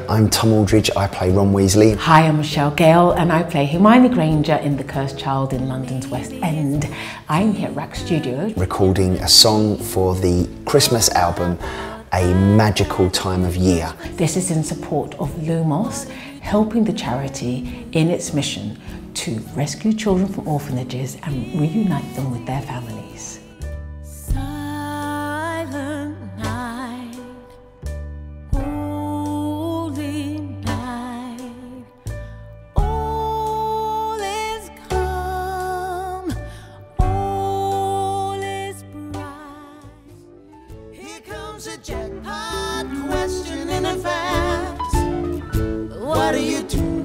I'm Tom Aldridge, I play Ron Weasley. Hi, I'm Gayle and I play Hermione Granger in The Cursed Child in London's West End. I'm here at Rack Studios recording a song for the Christmas album, A Magical Time of Year. This is in support of Lumos, helping the charity in its mission to rescue children from orphanages and reunite them with their families. Silent night, holy night, all is calm, all is bright. Here comes a jackpot question in advance. What do you do